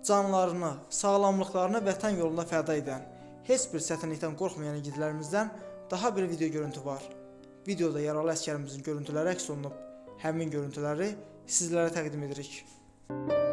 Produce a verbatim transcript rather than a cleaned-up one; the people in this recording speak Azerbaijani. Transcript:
canlarını, sağlamlıqlarını vətən yolunda fəda edən, heç bir çətinlikdən qorxmayan igidlərimizdən daha bir video görüntü var. Videoda yaralı əsgərimizin görüntüləri əks olunub, həmin görüntüləri sizlərə təqdim edirik.